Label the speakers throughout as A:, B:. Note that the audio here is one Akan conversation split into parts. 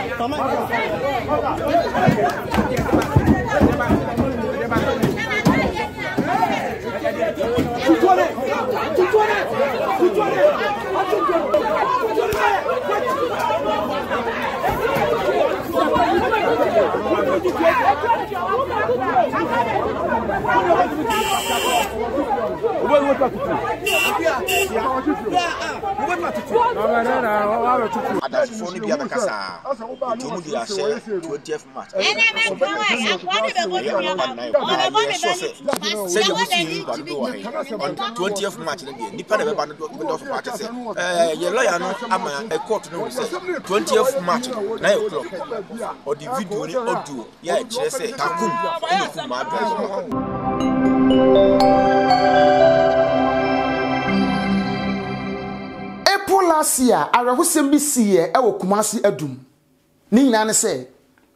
A: or the video ni audio ya chese takum ina ku Maadwoa
B: April last year arahusem bi siye e wo Kumasi Adum ni nyina ne se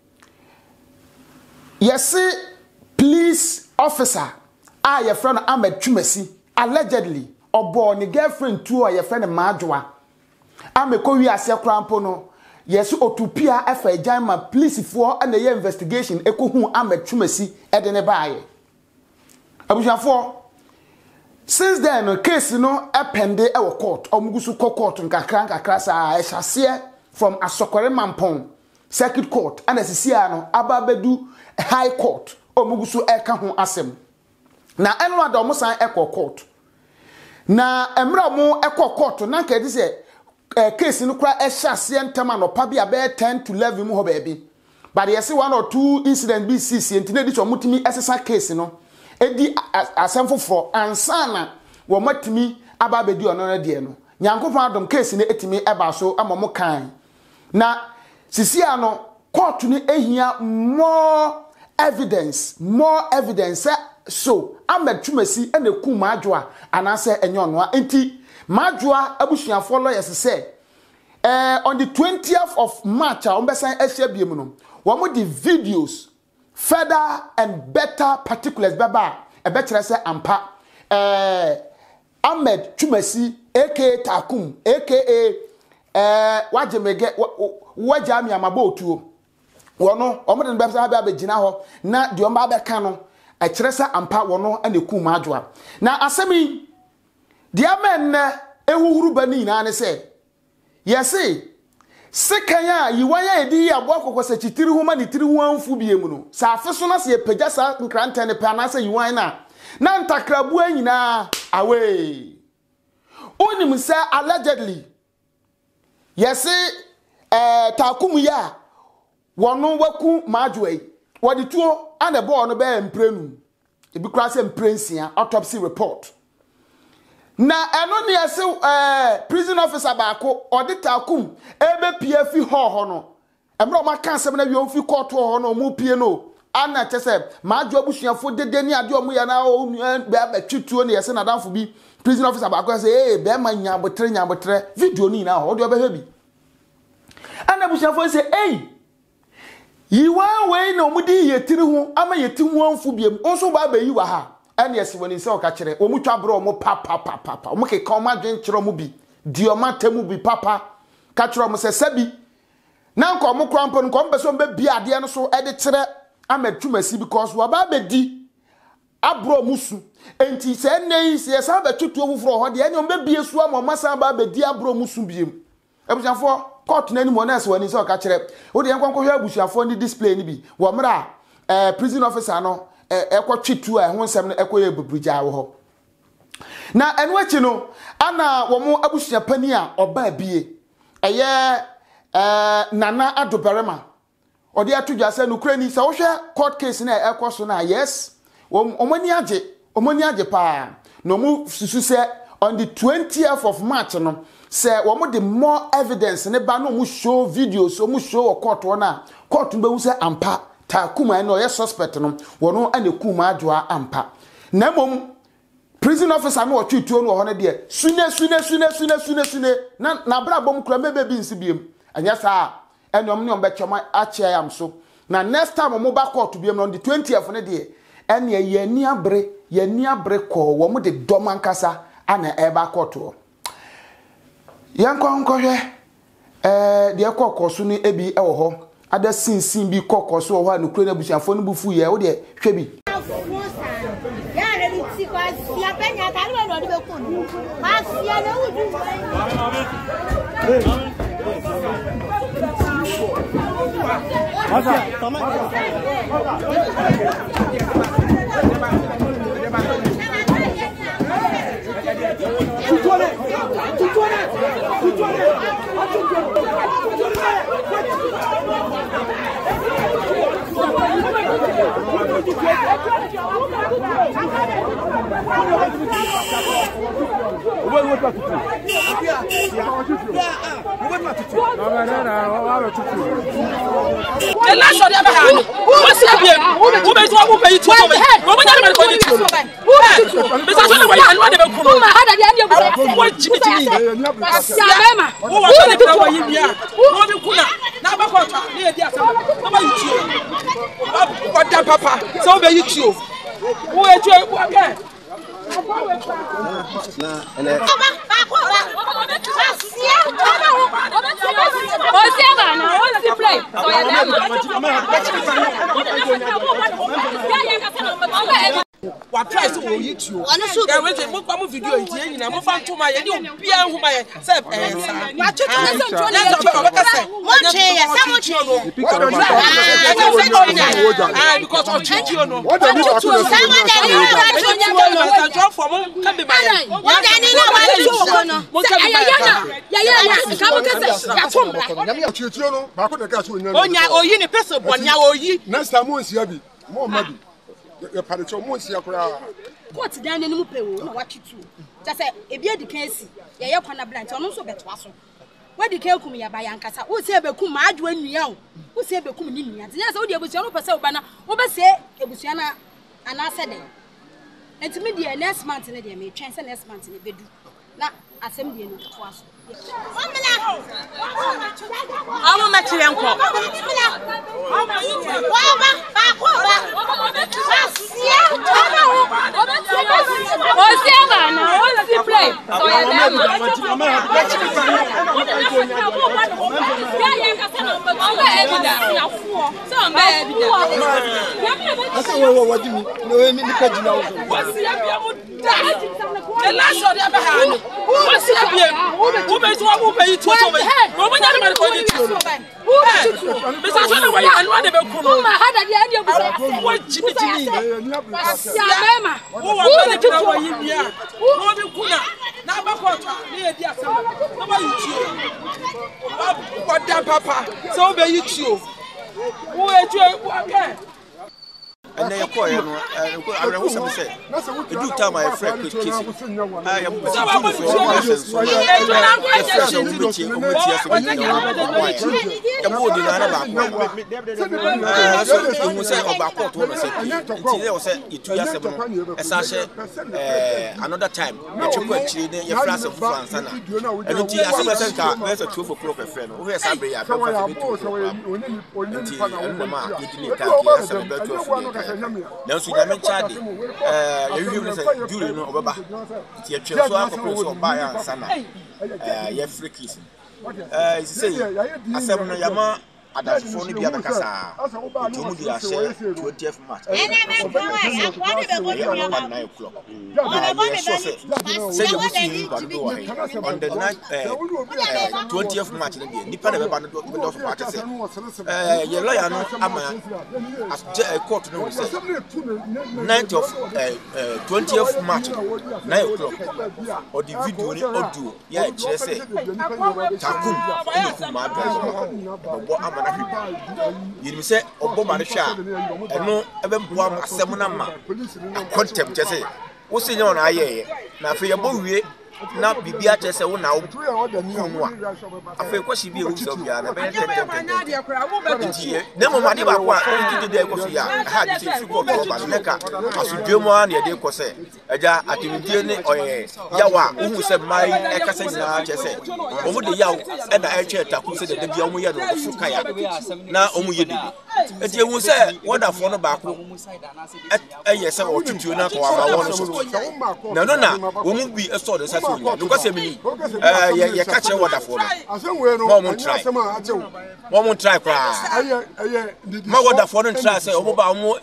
B: yesi police officer a your friend Ahmed Twumasi allegedly obo ni girlfriend tu o your friend Maadwoa ameko wi ase krampo no yes otupia afa ejama police for and the investigation ekohu Ahmed Twumasi ede ne baaye abushafo since then no case no appende e wo court omugusu court nkakra sa ehase from Asokore Mampong circuit court and asisia no ababedu high court omugusu eka ho asem na eno ado mo san court na emra mo court na ka di se case no kra ehase ntama no pa bia be 10 to 11 mu ho baby but yes 1 or 2 incident BCC entine di so mutimi esesa case no edi asemfofo ansana wo matimi ababedi ono na de no nyankopon adom case ne etimi eba so amomo kan na sisia no court ni ehia more evidence so Ahmed Twumasi ene ku Maadwoa anase enye ono enti Maadwoa abusuafo lawyers say on the 20th of March ombesan ehia biem no wo mo the videos further and better particulars baba e betre say ampa Ahmed Twumasi aka Takum aka wajemege wajami amabotuo wono omode be say ba gina ho na de omba be ka no e kire say ampa wono ane ku Maadwoa na asemi de amen na ehuhuru bani na ne say yesi sekanya yiwanya edi abo akokose chitiri huma ni tiri hu anfu biemu no sa afeso na se pagya sa nkranta ne pa na se yiwan na ntakrabu anyina awe onim say allegedly yesi Takum ya wono waku Maadwoa wodi tuo ane bo no be mprenu ebi kra se mprensia autopsy report na eno ne yesi prison officer baako odi Takum ebe PF ho no emro ma kan sem na wi on fi court ho no mu pie no ana chese Maadwoa busuafo dede ni ade omu ya na o be twituo ne yesi na danfo bi prison officer baako say be ma nyabotre video ni na ho odi obe bi ana busuafo say yiwan we na omudi yetiri hu ama yeti hu anfu biem onso ba ba yiwa ha ene yesi woni se o ka kire omu twabro omu papa omu ke ka oma dwen kire omu bi di oma temu bi papa ka kire omu se sabi na nko omu krampo nko mbeso mbe bi ade no so ede kire Ahmed Twumasi because wa ba be di abro musu enti se nei se sa ba tutu ofufro ho de ene ombe bi esu ama masa ba be di abro musu biem ebusanfo court nani mo na se woni se o ka kire wo de enkonko hwa abusuafo ni display ni bi wo mra prison officer no ekotwitu a ho nsem no ekoye bubrija wo ho na enwachi no ana wo mo abusua pani a oba bie eye nana adobarema odi atudwa se no krani se wo hwe court case na ekoso na yes omani age pa no mu susu se on the 20th of March no say wo mo the more evidence ne ba no mu show videos mu show court na court be wu say ampa Takum no ye suspect no wono ane ku Maadwoa ampa na mom prison officer no otwituo no ho ne de sune na bra bom kura mebe bi nsibiem anya sa enom ne ombe choma achia yam so na next time mo ba court biem on the 20th ne de ene ye ni abre ko wo mo de domankasa ana eba court o yankon ko hwe de kokoso no ebi ewo ho ada sinsin bi kokoso wo ho anukro na busuafo no bufu ye wo de hwe bi
C: Papa, so be you. Who are you? What price will you do? I went to move video in a move to my Pia whom I said, because of Chichiono. What what's done in Mupe? What you do? Just say, if you're the case, you're going to blind, so also better. Where the care come here by Yankasa, who say Becum Maadwoa and young, who say Becum Indians. Yes, all the Busiano Paso Banner, over say a Busiana and I said, and to me, the next month in a day may chance the next month in the bedroom. Now, assembly and was. I will make you uncle. The last of the other hand, what's the who makes one who pay it to me? Woman, I'm going to do it. Besides, I want to be cool. I had at the end of what Jimmy who are going to know him here. Who are you cool now? Near the what that papa? So be you too. Who are you?
A: And they acquire, I was going to say, you do tell my friend, I am another time, your friends of France, and there's a 2 o'clock friend. Where's Sabri? I now, so I'm charging. You say, no, Baba. Your children so buy and sana. You're free kissing. Say, I said, Yama. Ada phone bi abekasa to di ase 20th March say you see on the night 20th March nipa na be ba no do so party say your lawyer no ama as court no say 9th of 20th March 9 o'clock or the video ni audio ya kire say takum inu Maadwoa you say, Obama, and no, everyone, Semonama, contempt, just say, what's in your eye? Now, for your boy, now be just a one now. I feel what she be also. Never mind about what today was here. I had to support over Neka. I should do more near the Cose. Aja at the Indian or Yawa, who said my Ecassin, just said, over the Yaw and the Air Taku said that the Yomuya Fukaya. Now, Omuyadi. eti ehu say wonderful no baako eye say o tutu na ko aba won so na no na wo mu bi e so de say so no ko say me ye ka che wonderful no mo mo try kra ma wonderful no try say o mo ba mo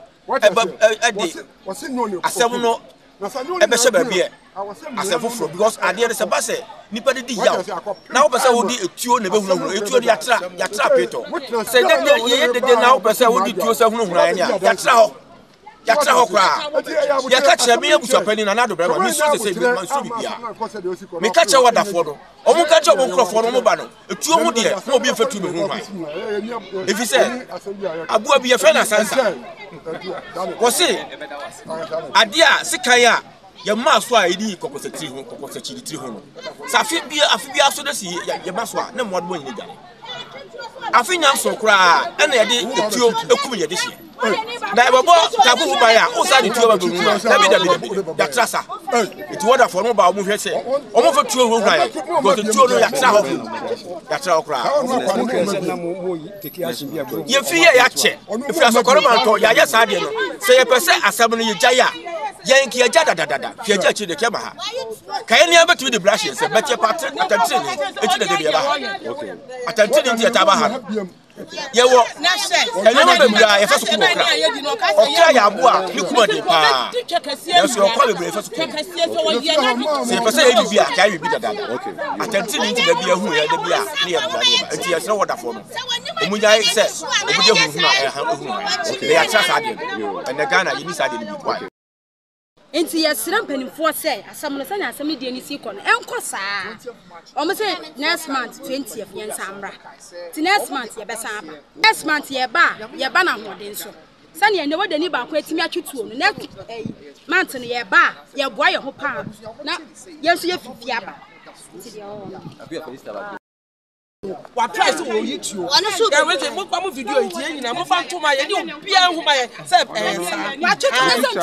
A: asem no ebe she ba bia asefofro because ade dey say ba say nipa de di yaw na wo pese wo di etuo na be hunu etuo de yatra peto say de na wo pese wo di tuo say hunu yatra ho kra ya ka che me abusapani na na do brema me so say me man so bibia me ka che wonderful no o mu ka che o nkrofo no mo ba no etuo mu de mo bi efatu me hunu hwan if you say abua bi e fe na sansa wo say ade a sikan a ye ma so a edi kokosati ho kokosati tiri ho no sa afi bia so da si ye ma so a na mo do nyi gane afi nyam so kra e na ye de etuo ekum ye de hie na e bobo tabu hu ba ya o sa de tuo ba gu na bi da trasa eti woda for no ba mo hwe se o mo fa tuo ho hwan go to tuo no ya tra ho kra ye fi ya che fi asokoro man to ya sa de no se ye pese asam no ye jaya yen ki eja dadada fi eja chi de kema ha kai ne abetu de brush se beche pattern attention echi de de ba okay attention ndi eta ba ha ye wo na she kai ne be bia ye fa so kuma kra okra ya bo a ni kuma de pa ye so okra be bia ye fa so kuma se pese ye bi bia kai bi dadada okay attention ndi de bia hu ye de bia ne ye bia de enti ye sere woda fo no omunya se obuje hu na e ha hu okay they are trust ade and the Ghana you need ade bi kwa
C: enti yesira mpanimfo say asam no sanya asam die ni si kono enko saa o me say next month 20th yen samra ti next month ye besa aba next month ye ba na hoden so sanya ne wada ni ba ko atimi atwetuo no next month no ye ba ye boa ye ho pa na yeso ye fifi aba ti de o
D: what price will you to? I went to one video in the move to my Pia who my self. What you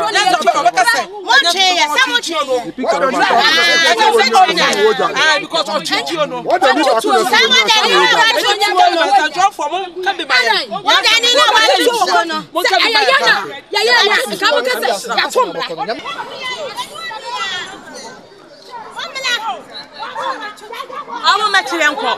D: because of Chichino. What are you I will make you uncle.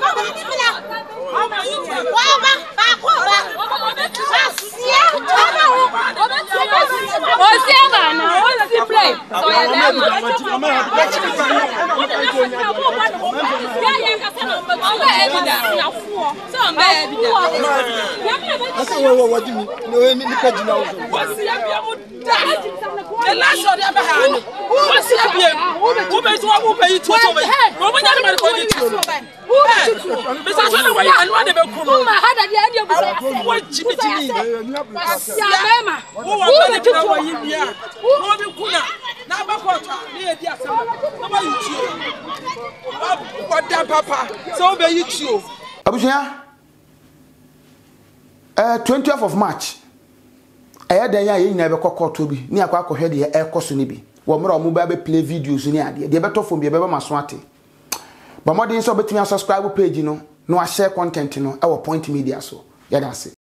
B: Abusia 20th of March aya dan ya yin na be kokoto bi ni akwa akohwe de e koso ni bi wo mra omu ba be play videos ni ade de be to fom bi be maso ate ba modin so betimi subscribe page no no a share content no e wo Point Media so ya da se